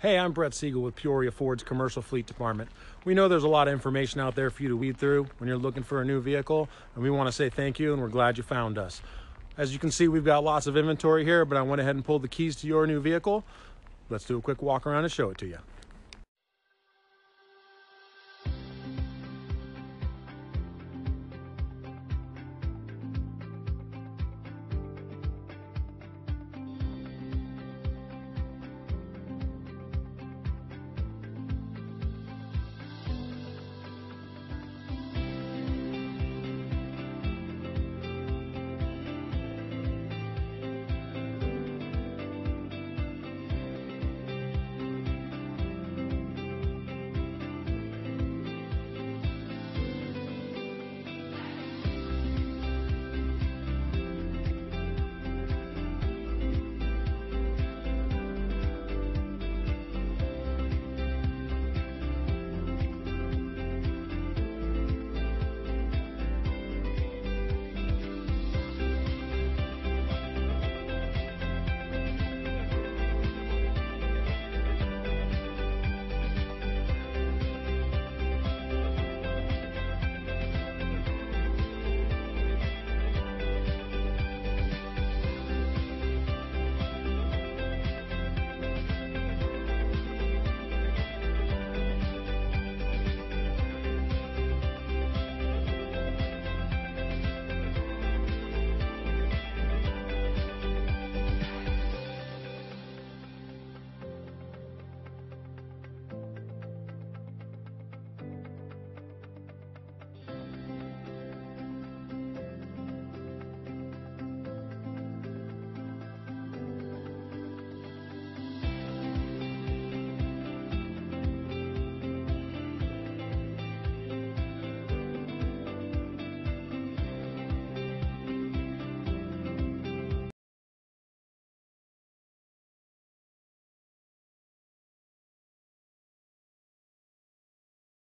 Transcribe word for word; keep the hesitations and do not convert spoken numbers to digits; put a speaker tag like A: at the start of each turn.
A: Hey, I'm Brett Siegel with Peoria Ford's Commercial Fleet Department. We know there's a lot of information out there for you to weed through when you're looking for a new vehicle, and we want to say thank you, and we're glad you found us. As you can see, we've got lots of inventory here, but I went ahead and pulled the keys to your new vehicle. Let's do a quick walk around and show it to you.